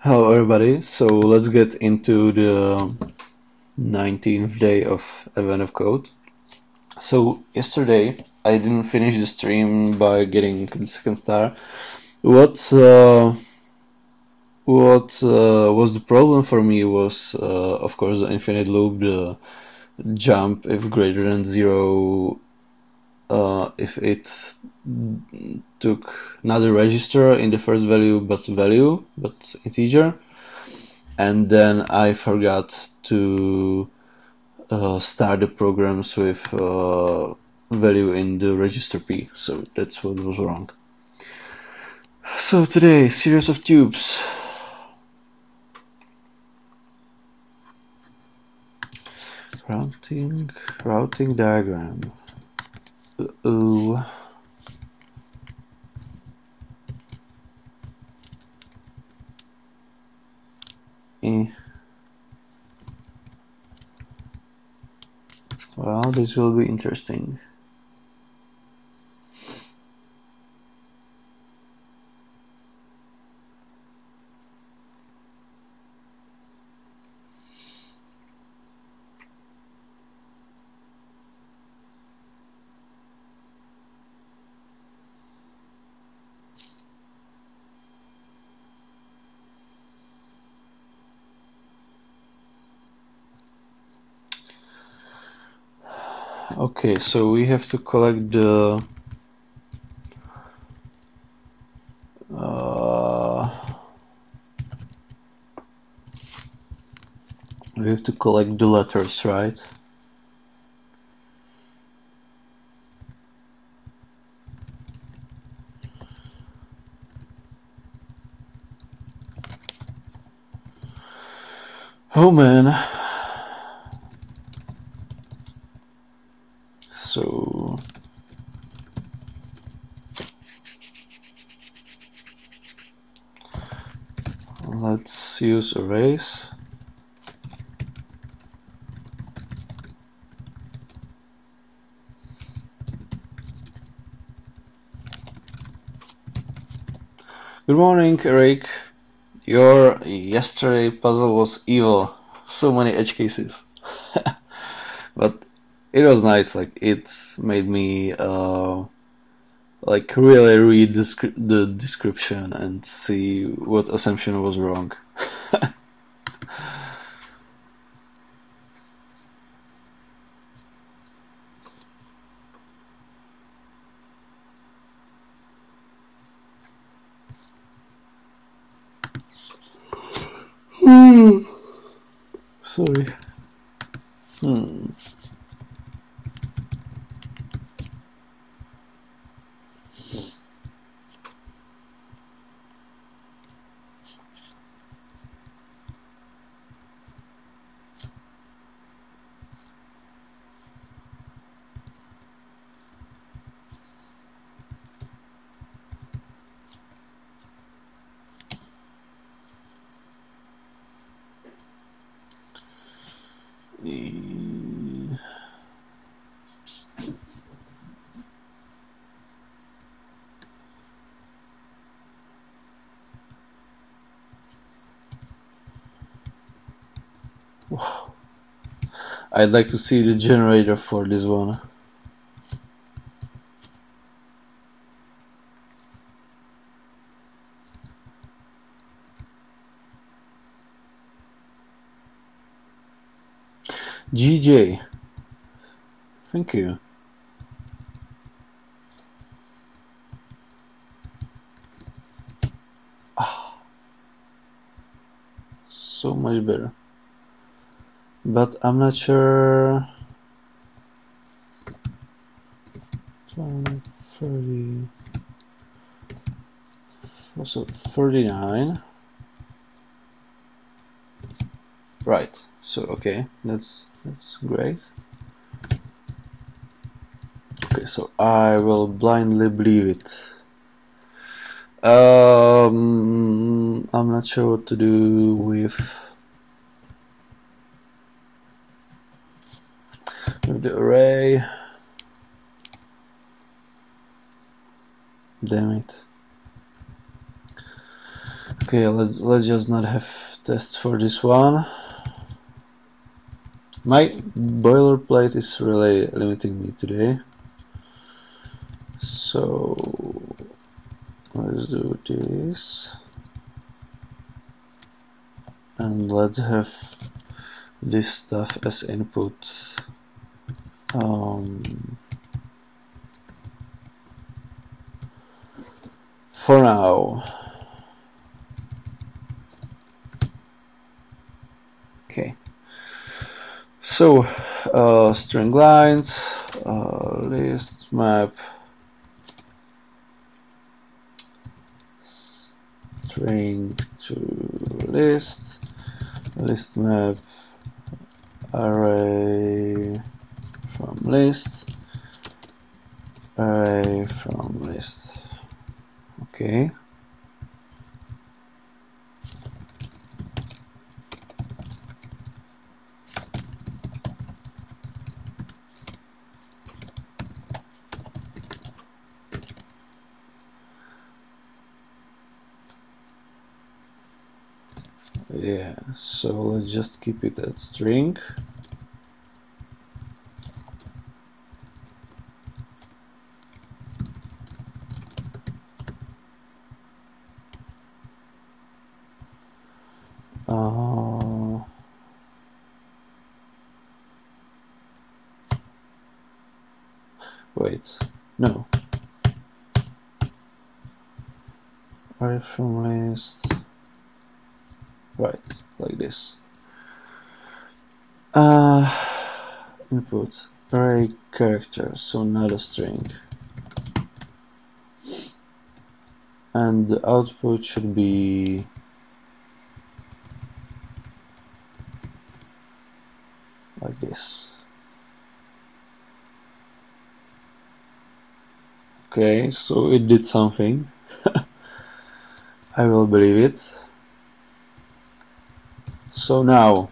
Hello everybody, so let's get into the 19th day of Advent of Code. So yesterday I didn't finish the stream by getting the second star. What was the problem for me was of course the infinite loop, the jump if greater than 0, if it took not a register in the first value but integer. And then I forgot to start the programs with value in the register P, so that's what was wrong. So today, series of tubes. Routing diagram. Uh-oh. Well, this will be interesting. Okay, so we have to collect the letters, right? Oh man. So let's use arrays. Good morning, Eric. Your yesterday puzzle was evil. So many edge cases. But it was nice. Like it made me like really read the description and see what assumption was wrong. Sorry. Wow. I'd like to see the generator for this one. GJ, thank you. So much better. But I'm not sure. 30. So 39. Right. So okay, that's great. Okay, so I will blindly believe it. I'm not sure what to do with the array. Damn it. Okay, let's just not have tests for this one. My boilerplate is really limiting me today. So let's do this. And let's have this stuff as input. For now. Okay. So string lines, list map, string to list, list map, array from list, array from list. Okay. Yeah, so let's just keep it at string. Wait, no. Array from list. Right, like this. Input array character, so not a string. And the output should be like this. Okay, so it did something. I will believe it. So now,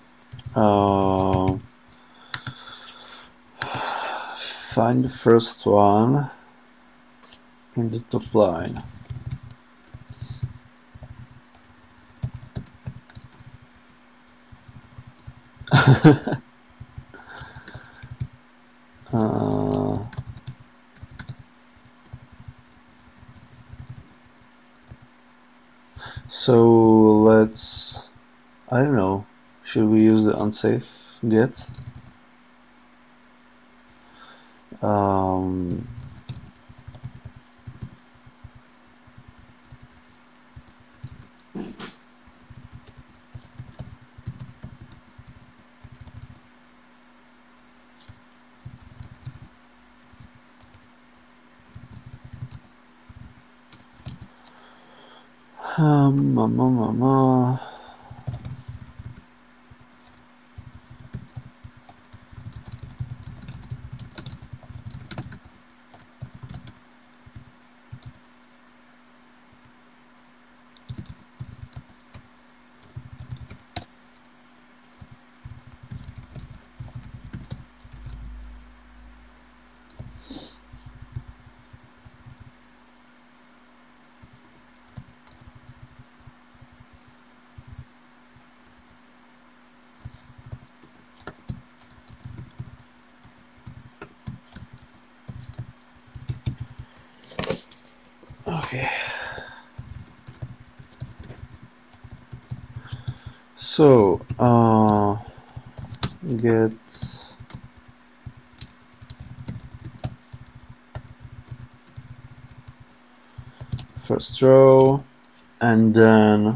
find the first one in the top line. So let's, I don't know, should we use the unsafe get? Mama. Okay. So, get first row, and then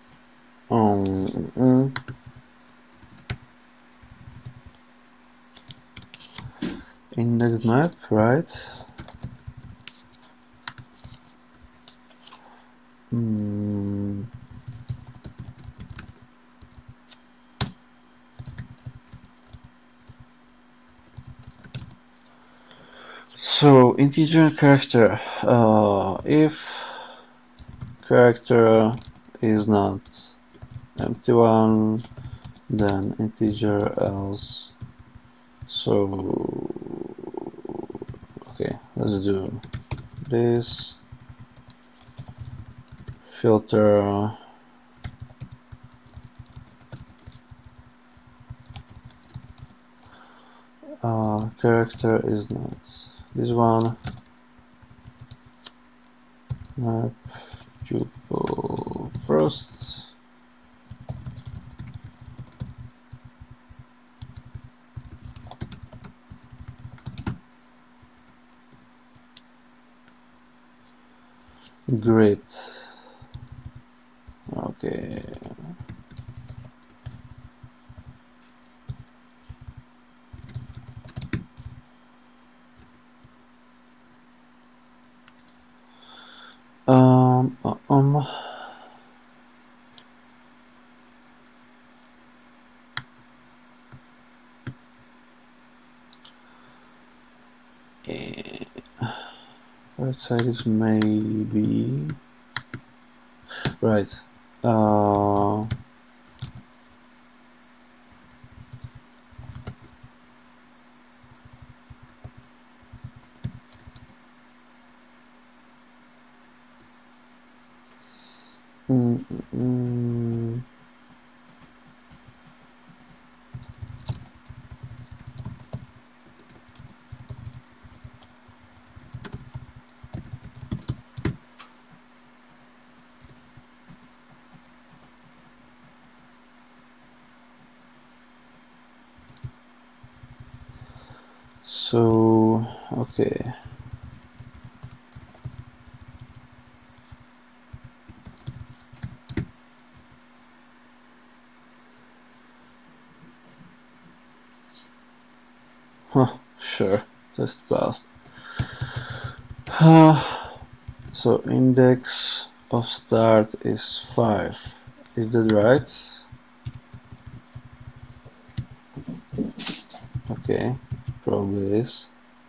index map, right? So integer character, if character is not empty one, then integer else. So okay, let's do this filter character is not this one. Map tuple first. Great. Okay. Um, um, um. Right side is maybe right. Mm, mm, so okay. Huh, sure, test passed. So index of start is 5. Is that right? Okay, probably is.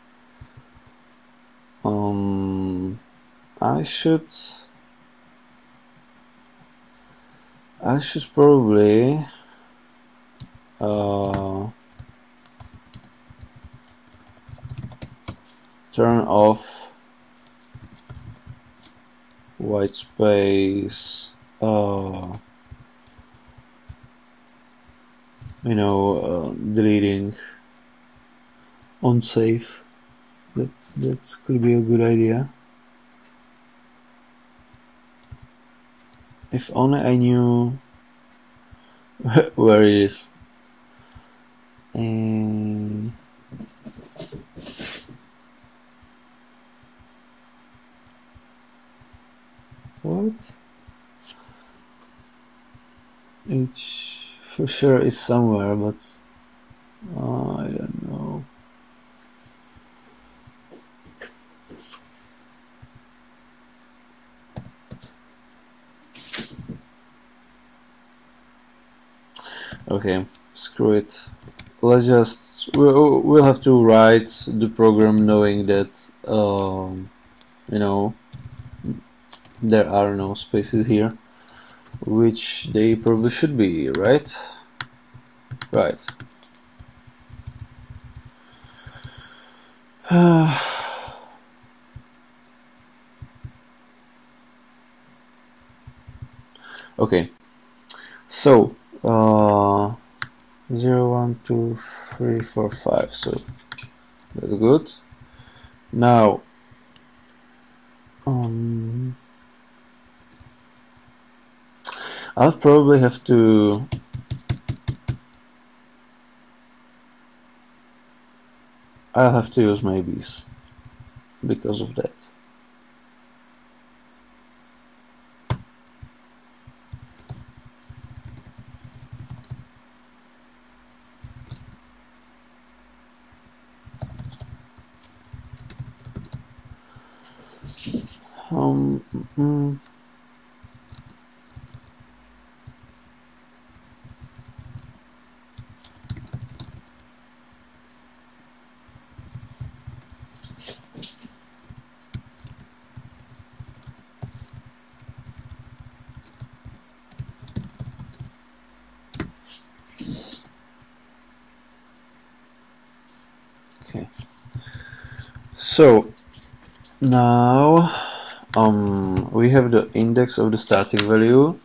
I should probably turn off white space, deleting unsafe. That could be a good idea. If only I knew where it is. What? It for sure is somewhere, but I don't know. Okay, screw it. Let's just we'll have to write the program knowing that there are no spaces here, which they probably should be, right? Right. Okay, so 0, 1, 2, 3, 4, 5. So that's good. Now I'll probably have to use maybes because of that. Okay. So now we have the index of the static value.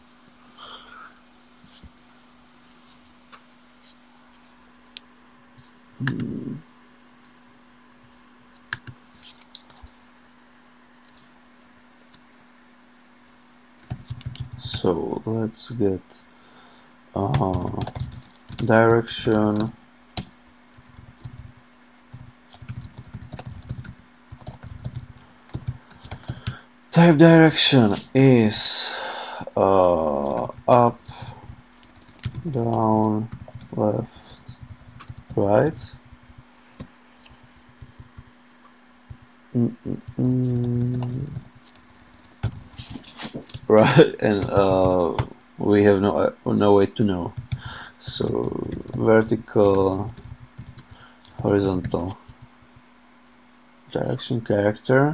So let's get direction. Type direction is up, down, left, right. Right, and we have no way to know. So vertical, horizontal, direction character.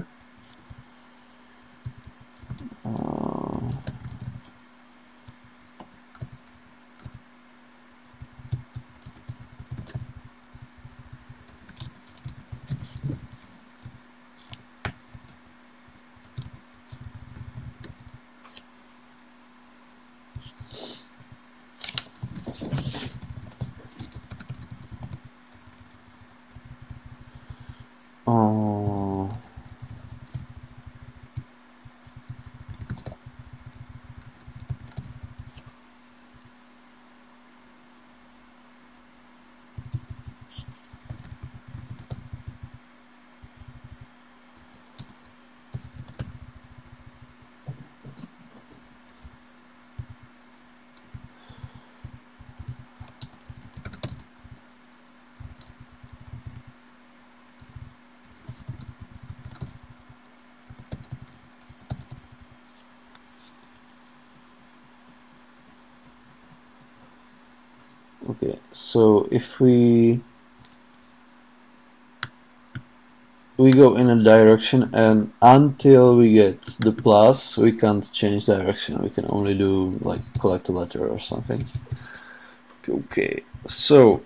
Okay, so if we go in a direction, and until we get the plus we can't change direction. We can only do like collect a letter or something. Okay, so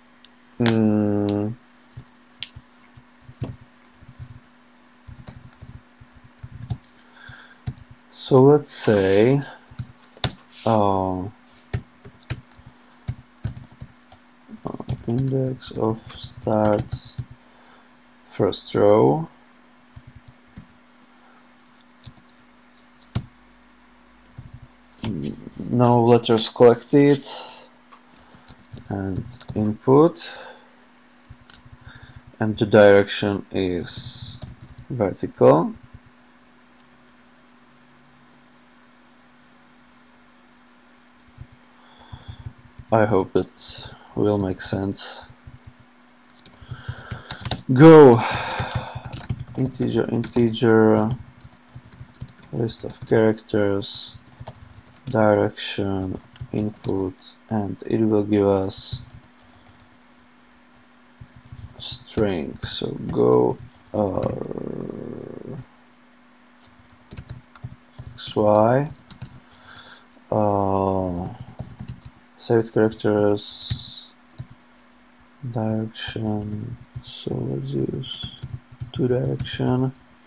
so let's say index of start first row, no letters collected, and input, and the direction is vertical. I hope it will make sense. Go integer list of characters, direction, input, and it will give us string. So go xy, saved characters, direction. So let's use to direction.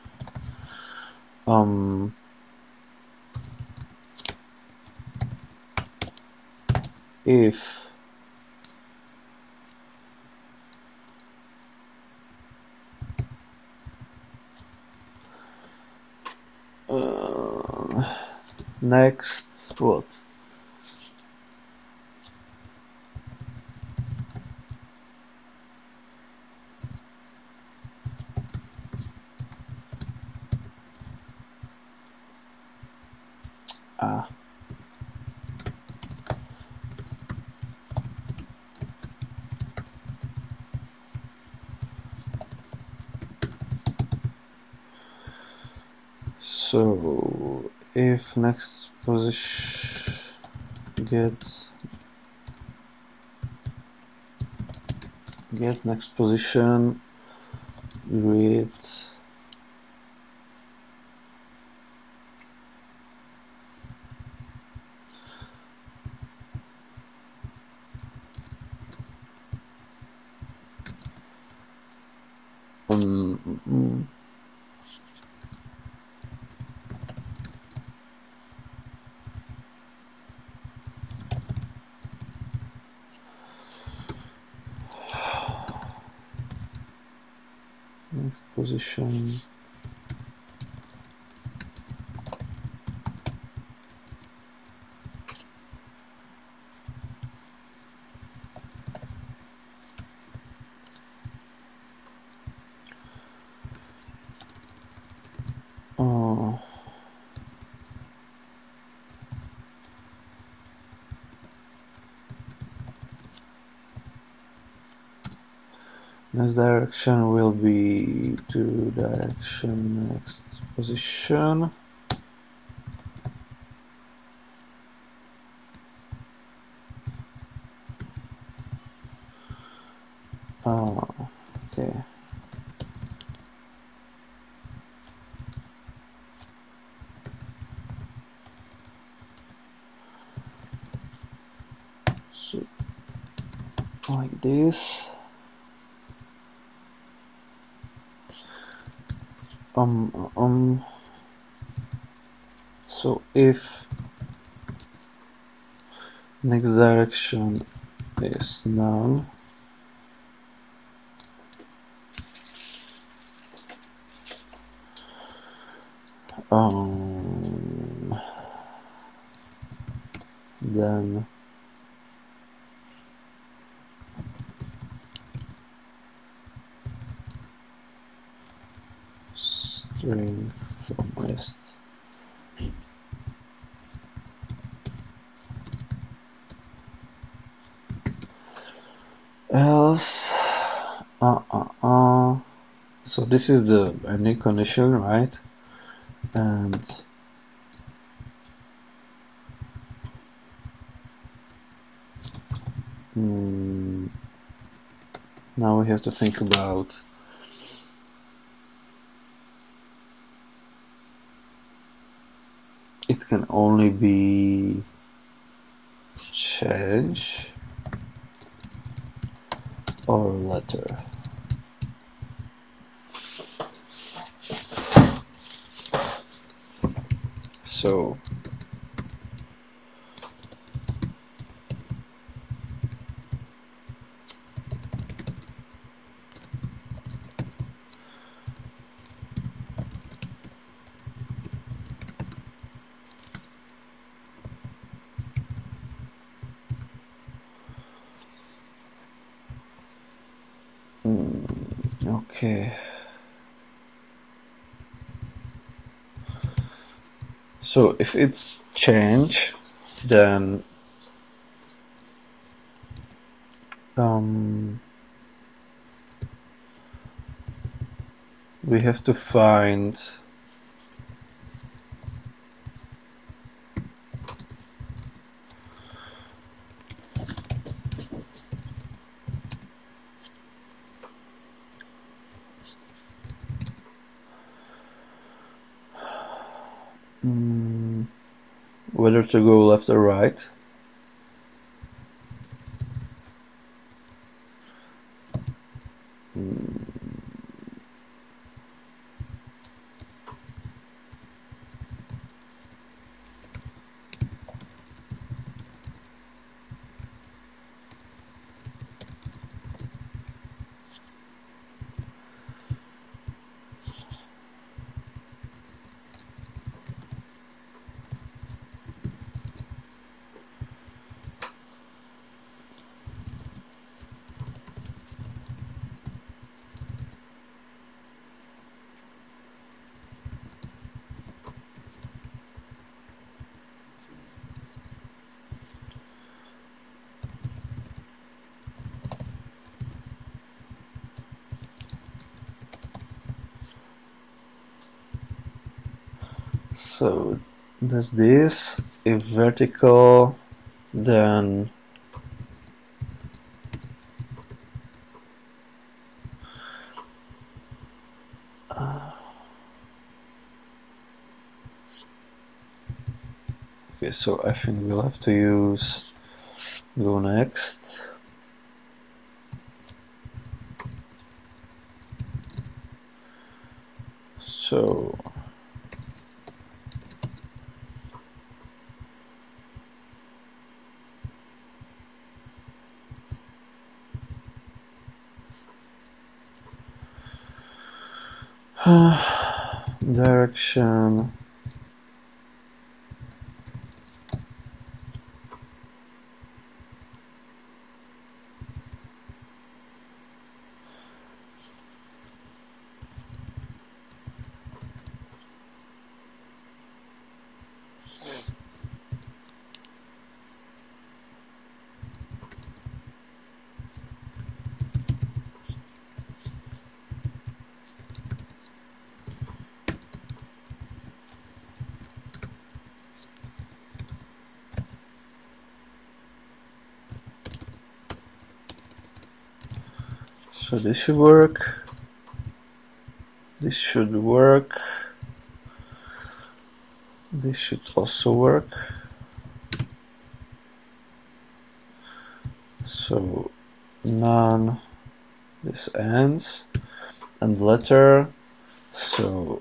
If next what? So if next position get next position read next position Next direction will be to direction next position. Okay. So like this. So if next direction is none, then string from list. Else, so this is the ending condition, right? And now we have to think about it can only be change or letter. So okay. So if it's change, then we have to find whether to go left or right. So that's this. If vertical, then okay, so I think we'll have to use go next. So direction So this should work. This should work. This should also work. So none. This ends. And letter. So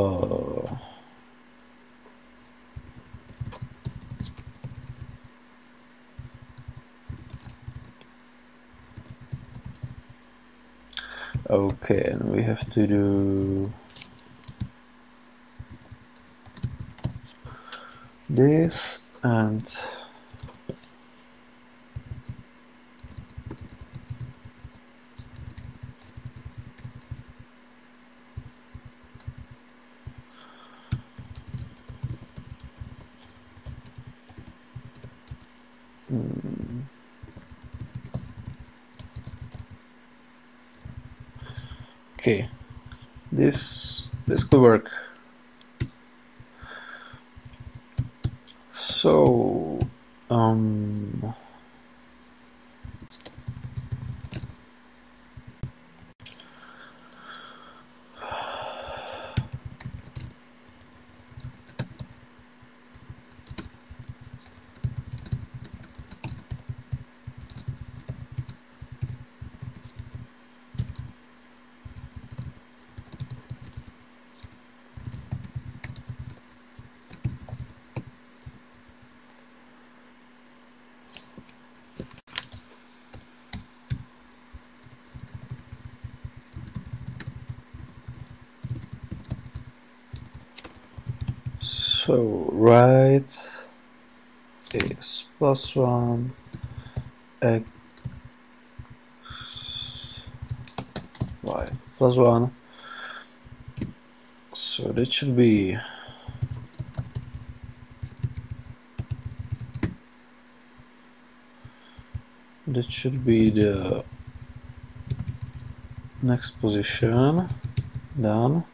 okay, and we have to do this and okay, this could work. So right is +1 x y +1. So that should be the next position. Done.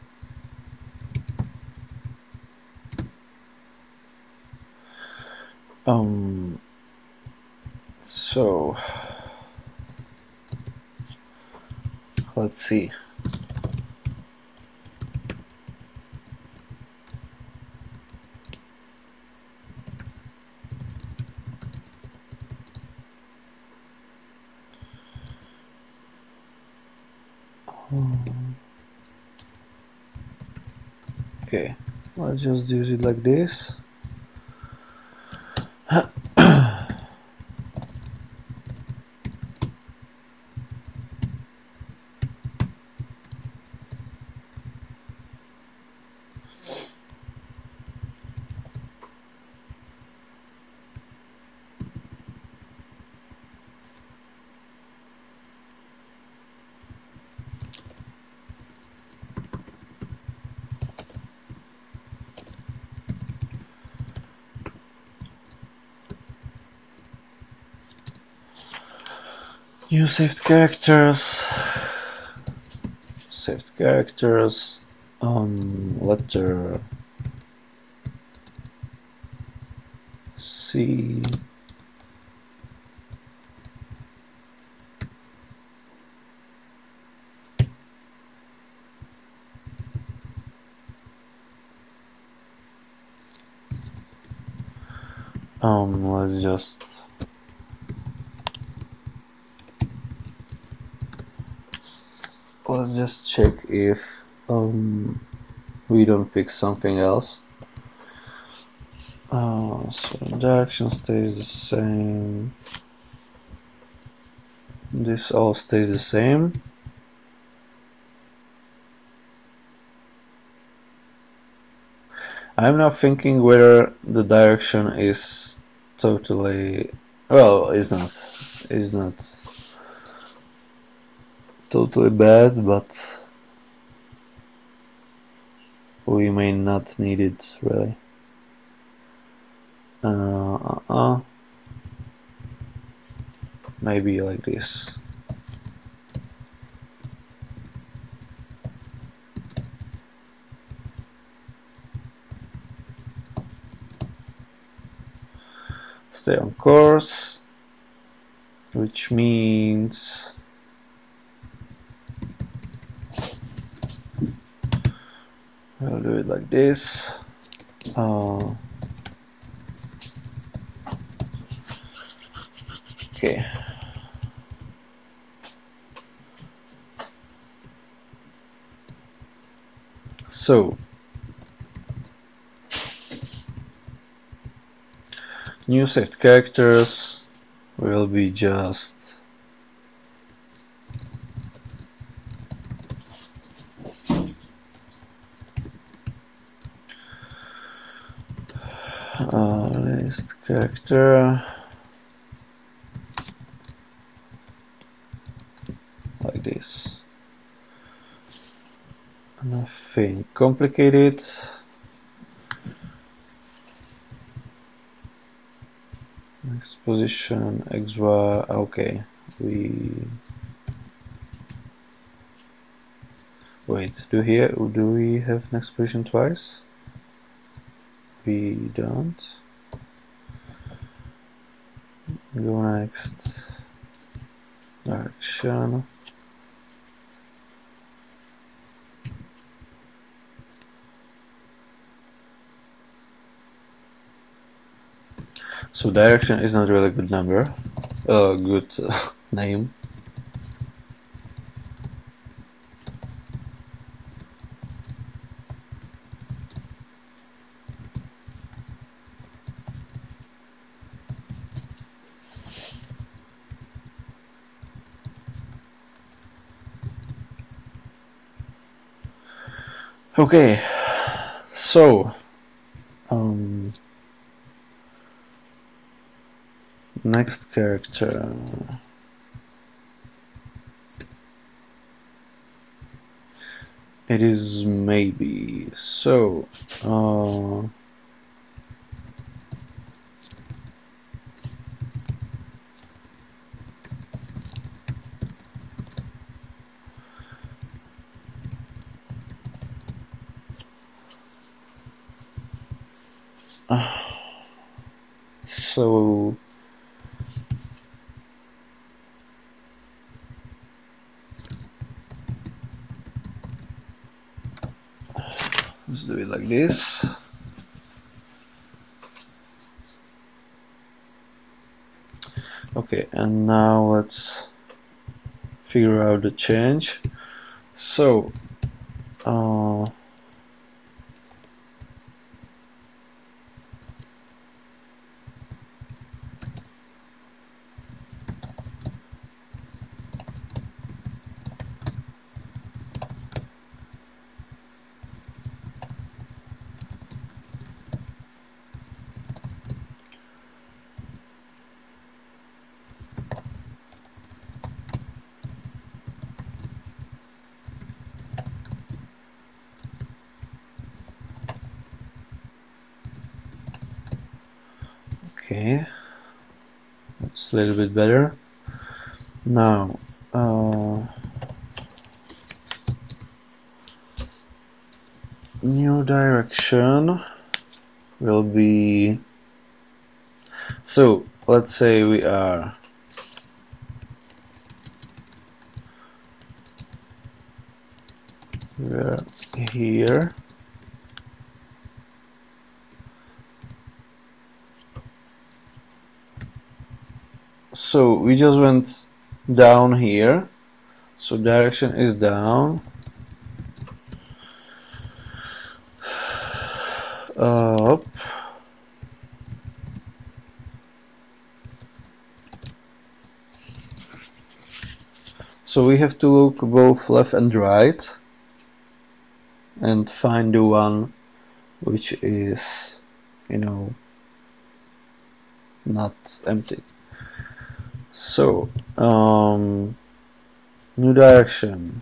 So let's see. Okay, let's just do it like this. New saved characters. Saved characters. Letter C. Let's just check if we don't pick something else. So direction stays the same. This all stays the same. I'm now thinking whether the direction is totally, well, it's not totally bad, but we may not need it really. Maybe like this. Stay on course, which means I'll do it like this. Okay. So new saved characters will be just list character like this. Nothing complicated. Next position XY. Okay, wait. Do we have next position twice? We don't. Go next direction. So direction is not really a good number, good name. Okay, so next character. It is maybe so. So let's do it like this. Okay, and now let's figure out the change. So okay, that's a little bit better. Now new direction will be, so let's say we're here. So we just went down here, so direction is down, up, so we have to look both left and right and find the one which is, not empty. So new direction.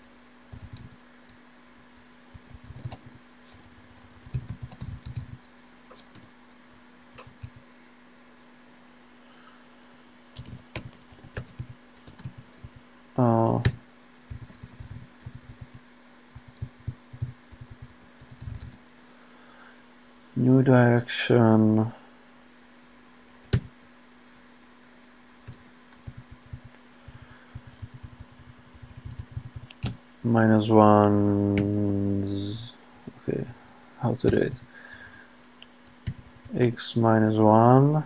New direction. -1. how to do it. X minus 1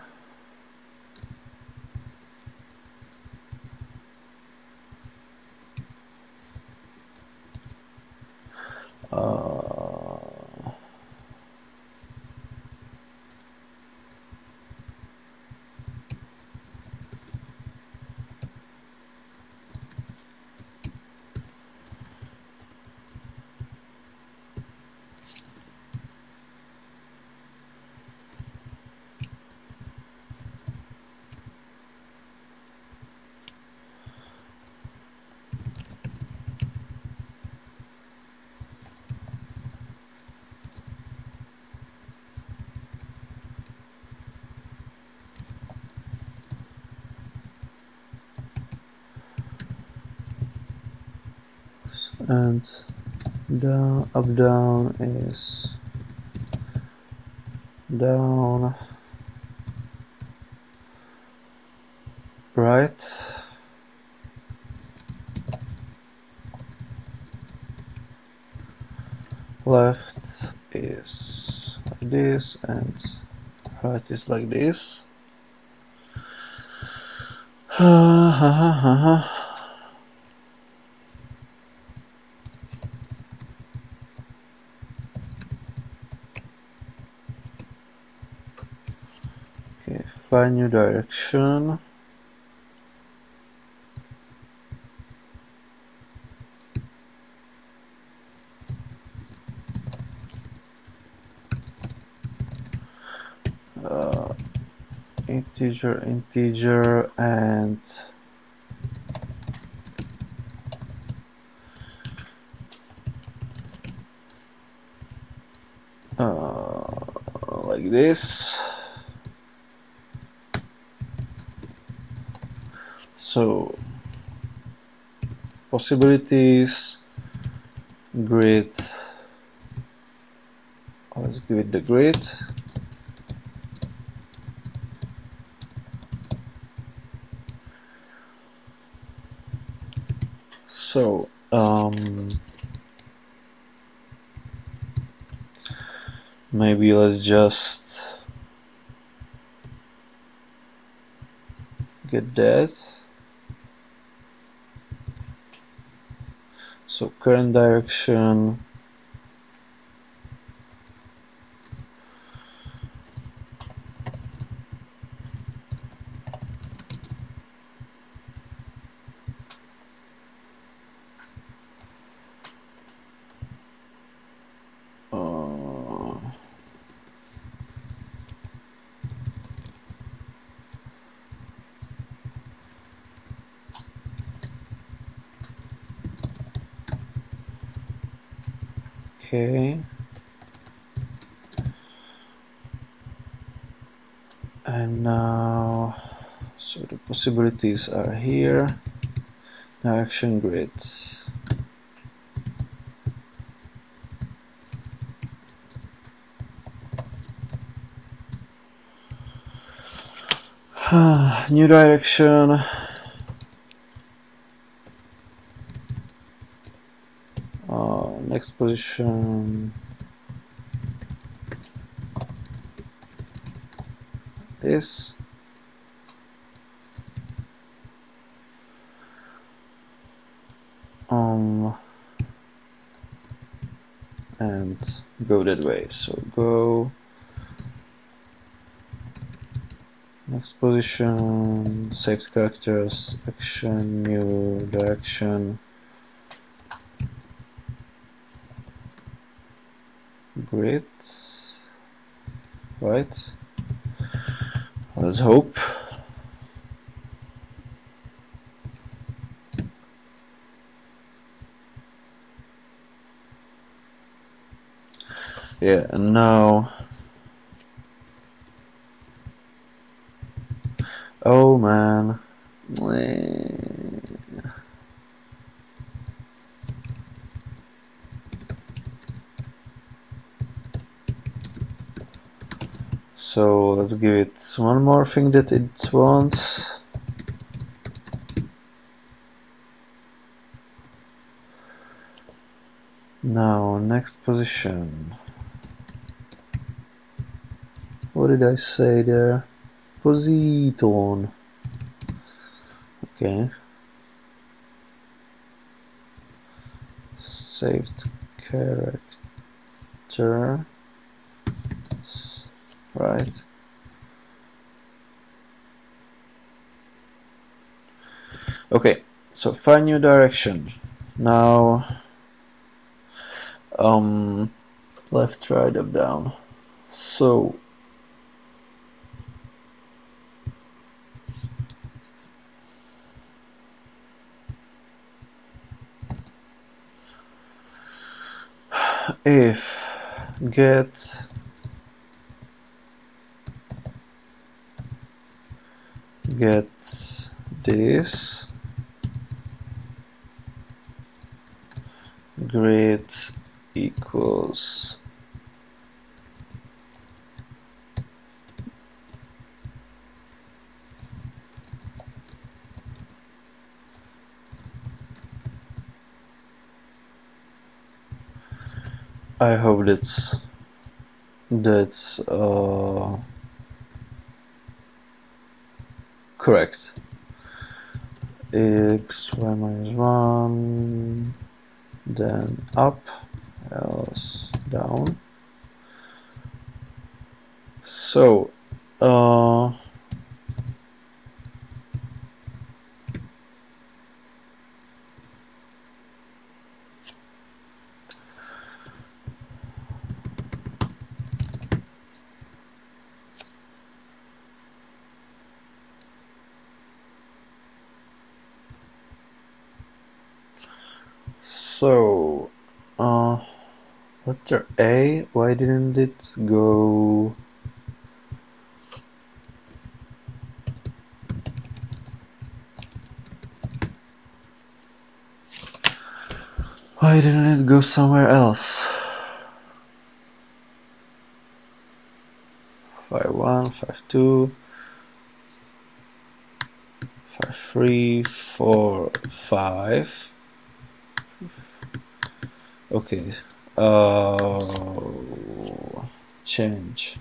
and down, up down is down, right, left is like this, and right is like this. Okay, find new direction. Integer, and like this. So possibilities, grid, let's give it the grid. So maybe let's just get that. So current direction, okay, and now, so the possibilities are here, direction grid. New direction, next position, this, and go that way. So go next position, saved characters, action, new direction, grid, right? Let's hope. Yeah, and now, oh man, so let's give it one more thing that it wants. Now next position, what did I say there? Positon. Okay. Saved character. Right. Okay, so find new direction. Now, left, right, up, down. So, if get this grid equals I hope that's correct. X, y minus 1, then up, else down. So, letter A, why didn't it go? Why didn't it go somewhere else? 5-1, 5-2, 5-3, 4-5. Okay. Change.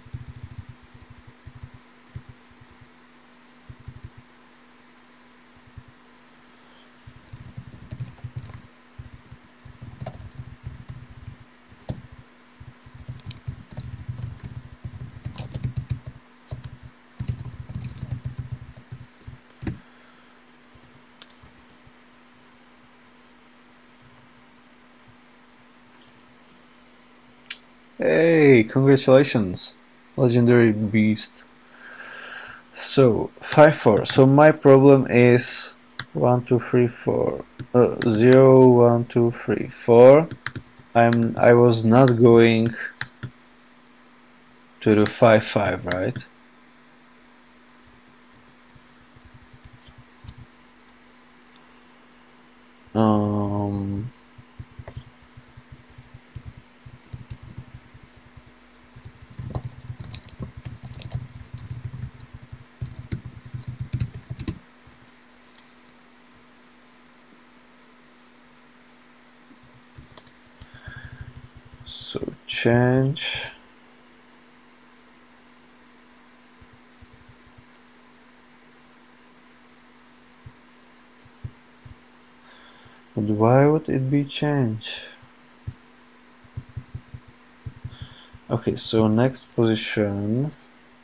Hey, congratulations, legendary beast. So 5-4. So my problem is 1, 2, 3, 4. 0, 1, 2, 3, 4. I was not going to the 5-5, right? So change. But why would it be change? Okay, so next position.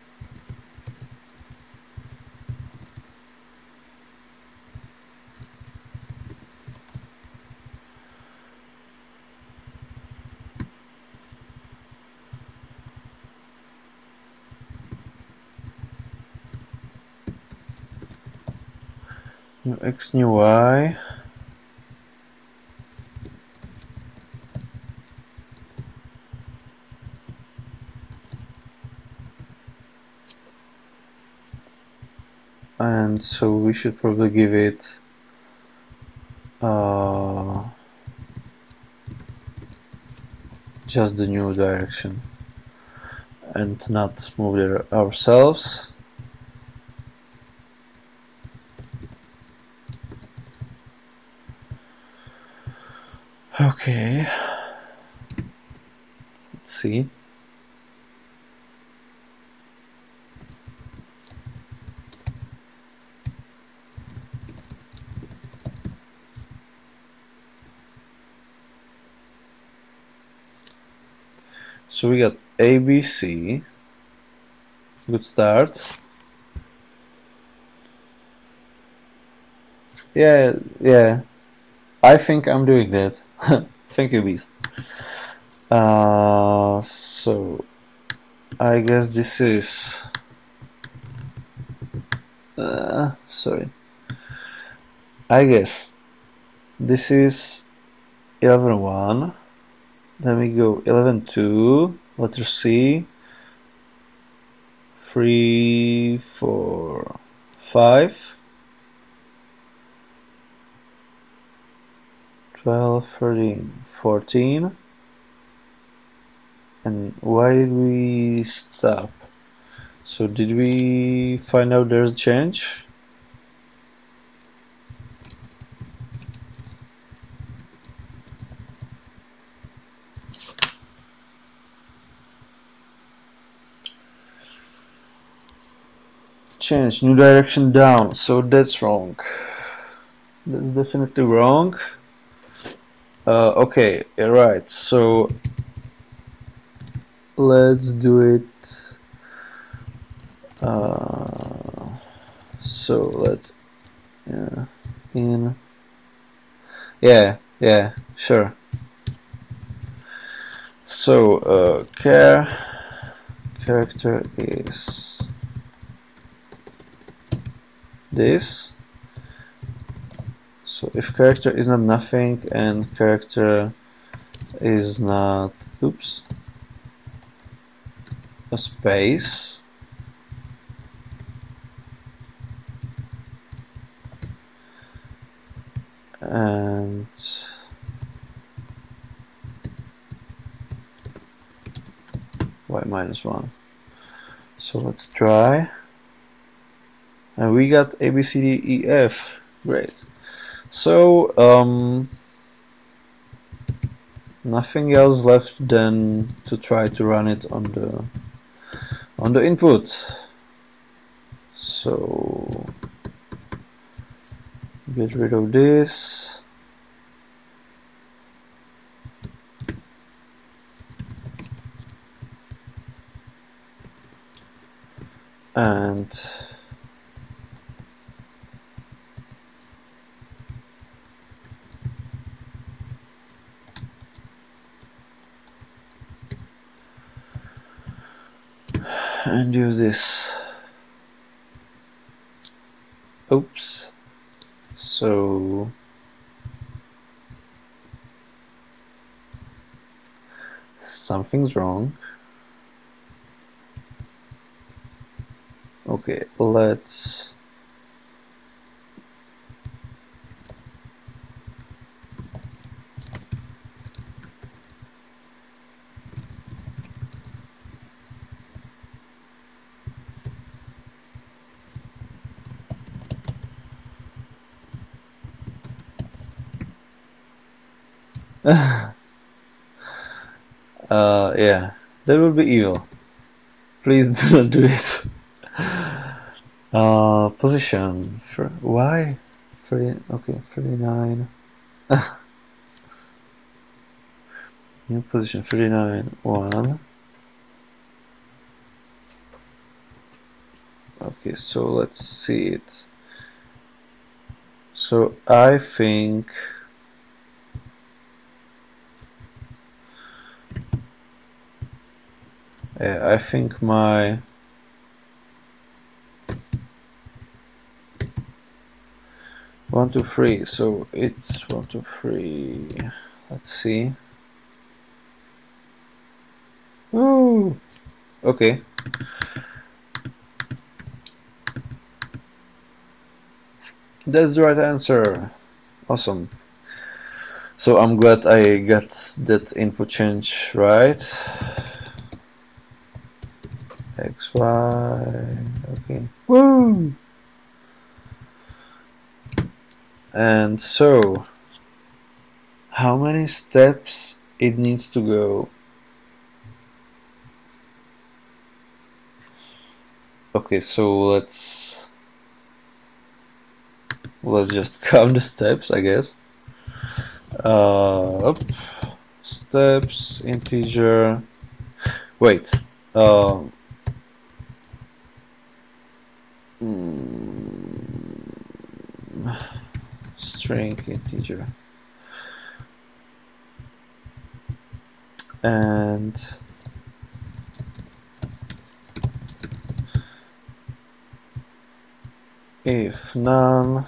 New X, new Y. And so we should probably give it just the new direction and not move it ourselves. Okay, let's see. So we got ABC. Good start. Yeah. I think I'm doing that. Thank you, Beast. So I guess this is sorry. I guess this is 11-1. Then we go 11-2. Letter C. 3, 4, 5. 12, 13, 14. And why did we stop? So did we find out there's a change? Change, new direction down. So that's wrong. That's definitely wrong. Okay, right. So let's do it. So let in. Yeah, sure. So character is this. So if character is not nothing and character is not, oops, a space, and y minus 1. So let's try. And we got A, B, C, D, E, F. Great. So nothing else left than to try to run it on the input. So get rid of this. And use this. Oops. So something's wrong. Okay, let's yeah, that would be evil. Please do not do it. Position for why? 30, okay, 39. New position 39, 1. Okay, so let's see it. So I think my 1, 2, 3. So it's 1, 2, 3. Let's see. Ooh. Okay. That's the right answer. Awesome. So I'm glad I got that input change right. X, Y. Okay. Woo! And so, how many steps it needs to go? Okay, so let's just count the steps, I guess. Up, steps, integer. Wait. String integer. And if none,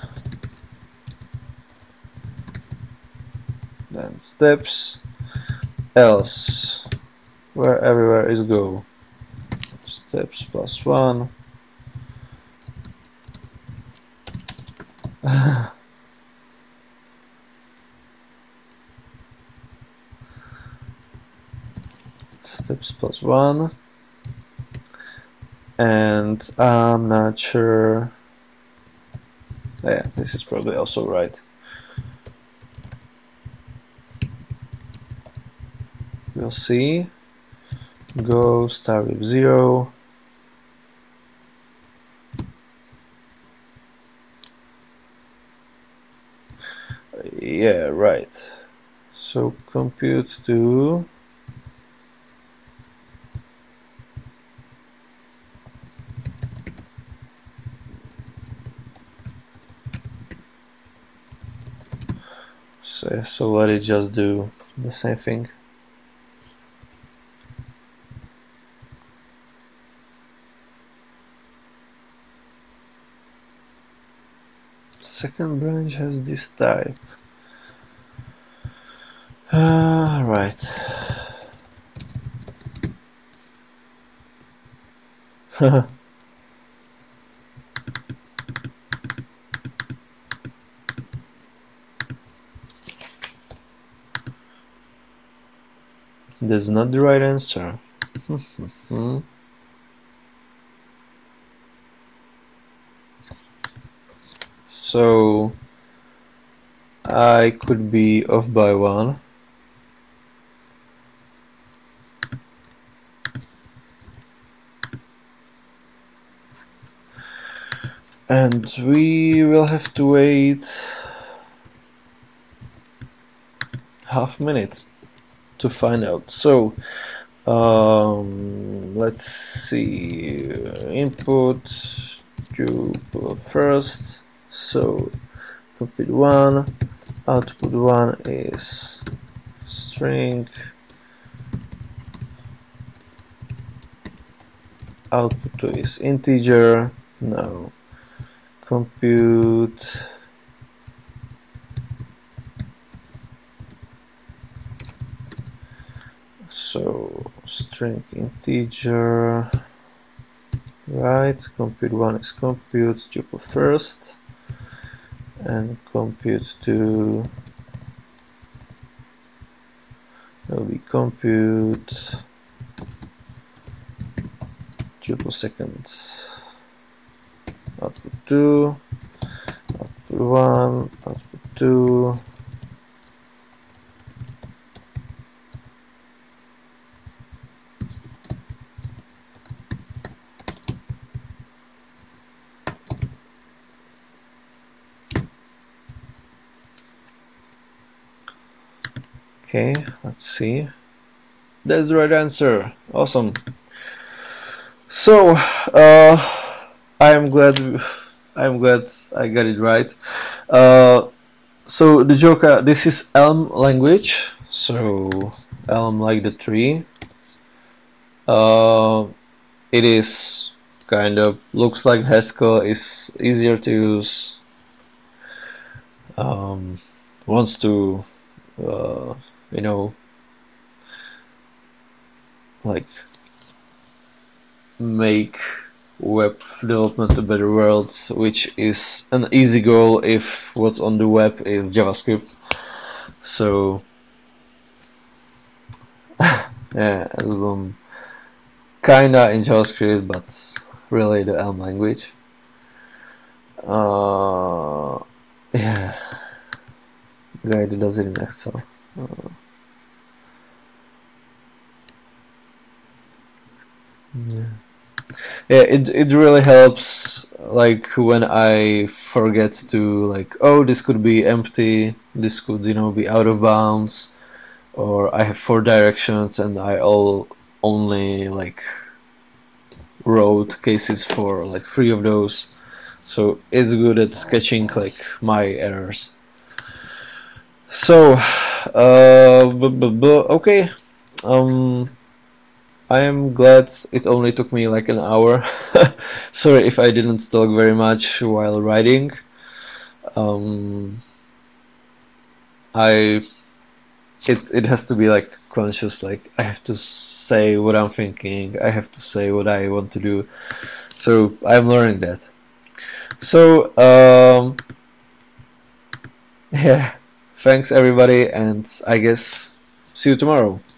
then steps, else where everywhere is go. Steps plus 1. Steps plus 1. And I'm not sure. Yeah, this is probably also right. We'll see. Go start with 0. Yeah, right. So compute to so let it just do the same thing. Second branch has this type. Right. That's not the right answer. So I could be off by 1. And we will have to wait half minute to find out. So let's see, input tuple first, so compute 1, output 1 is string, output 2 is integer. Now compute so string integer, right, compute 1 is compute tuple first, and compute 2 will be compute tuple second, output 2, output 1, output 2, okay, let's see. That's the right answer. Awesome. So I'm glad I got it right. So the joke, this is Elm language. So Elm like the tree. It is kind of looks like Haskell, is easier to use. Wants to you know, like make web development a better world, which is an easy goal if what's on the web is JavaScript. So yeah, Elm kinda in JavaScript, but really the Elm language. Yeah, guy that does it in Excel. Yeah, it really helps, like when I forget to, like, oh, this could be empty, this could, be out of bounds, or I have 4 directions and I only like wrote cases for like 3 of those, so it's good at catching like my errors. So okay, I am glad it only took me like an hour. Sorry if I didn't talk very much while writing. um, I it has to be like conscious, like I have to say what I'm thinking, I have to say what I want to do, so I'm learning that. So yeah, thanks everybody, and I guess see you tomorrow.